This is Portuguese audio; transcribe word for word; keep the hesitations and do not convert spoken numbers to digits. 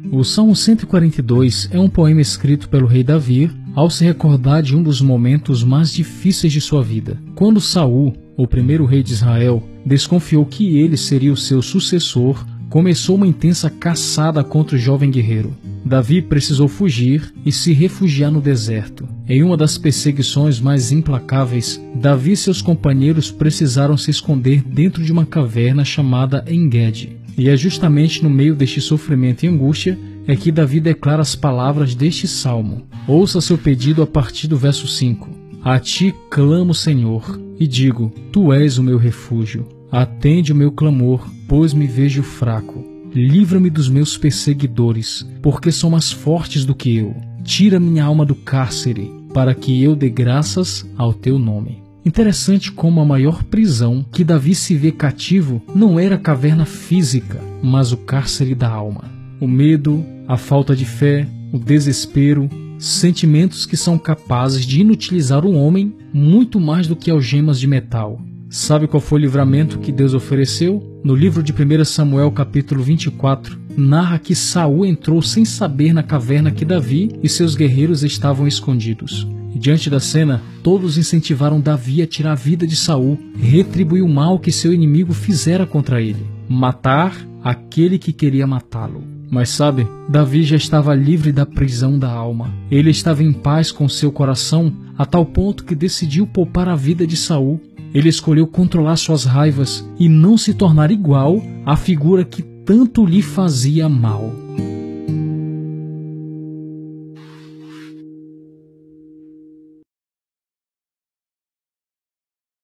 O Salmo cento e quarenta e dois é um poema escrito pelo rei Davi ao se recordar de um dos momentos mais difíceis de sua vida. Quando Saul, o primeiro rei de Israel, desconfiou que ele seria o seu sucessor, começou uma intensa caçada contra o jovem guerreiro. Davi precisou fugir e se refugiar no deserto. Em uma das perseguições mais implacáveis, Davi e seus companheiros precisaram se esconder dentro de uma caverna chamada En-Gedi. E é justamente no meio deste sofrimento e angústia é que Davi declara as palavras deste salmo. Ouça seu pedido a partir do verso cinco. A ti clamo, Senhor, e digo, tu és o meu refúgio. Atende o meu clamor, pois me vejo fraco. Livra-me dos meus perseguidores, porque são mais fortes do que eu. Tira minha alma do cárcere, para que eu dê graças ao teu nome. Interessante como a maior prisão que Davi se vê cativo não era a caverna física, mas o cárcere da alma. O medo, a falta de fé, o desespero, sentimentos que são capazes de inutilizar o homem muito mais do que algemas de metal. Sabe qual foi o livramento que Deus ofereceu? No livro de primeiro Samuel, capítulo vinte e quatro, narra que Saul entrou sem saber na caverna que Davi e seus guerreiros estavam escondidos. E diante da cena, todos incentivaram Davi a tirar a vida de Saul e retribuir o mal que seu inimigo fizera contra ele, matar aquele que queria matá-lo. Mas sabe, Davi já estava livre da prisão da alma. Ele estava em paz com seu coração a tal ponto que decidiu poupar a vida de Saul. Ele escolheu controlar suas raivas e não se tornar igual à figura que tanto lhe fazia mal.